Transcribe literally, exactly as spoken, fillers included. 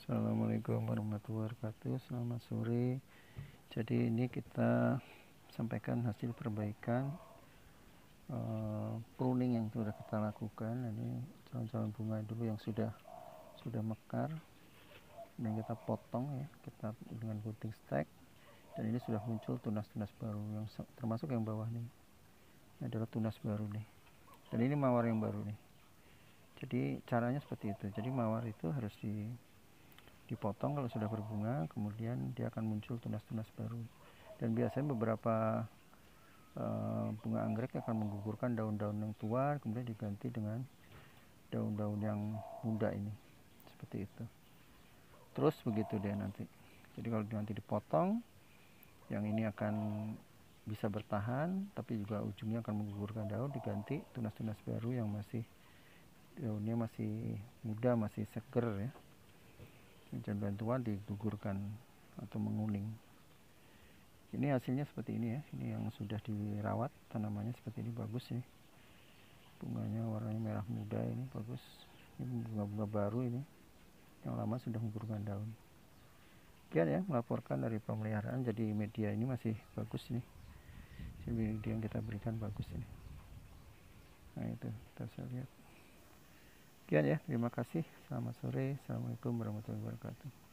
Assalamualaikum warahmatullahi wabarakatuh. Selamat sore. Jadi ini kita sampaikan hasil perbaikan uh, pruning yang sudah kita lakukan. Ini calon-calon bunga dulu yang sudah sudah mekar, dan kita potong ya, kita dengan gunting stek. Dan ini sudah muncul tunas-tunas baru, yang termasuk yang bawah nih. Ini adalah tunas baru nih. Dan ini mawar yang baru nih. Jadi caranya seperti itu. Jadi mawar itu harus di dipotong kalau sudah berbunga, kemudian dia akan muncul tunas-tunas baru. Dan biasanya beberapa uh, bunga anggrek akan menggugurkan daun-daun yang tua, kemudian diganti dengan daun-daun yang muda ini, seperti itu. Terus begitu deh nanti. Jadi kalau nanti dipotong, yang ini akan bisa bertahan, tapi juga ujungnya akan menggugurkan daun, diganti tunas-tunas baru yang masih daunnya masih muda, masih seger ya. Dan bantuan digugurkan atau menguning. Ini hasilnya seperti ini ya. Ini yang sudah dirawat, tanamannya seperti ini, bagus ya. Bunganya warnanya merah muda, ini bagus. Ini bunga-bunga baru ini. Yang lama sudah menggugurkan daun. Sekian ya, melaporkan dari pemeliharaan. Jadi media ini masih bagus nih. Media yang kita berikan bagus ini. Nah itu kita bisa lihat. Sekian ya, terima kasih. Selamat sore. Assalamualaikum warahmatullahi wabarakatuh.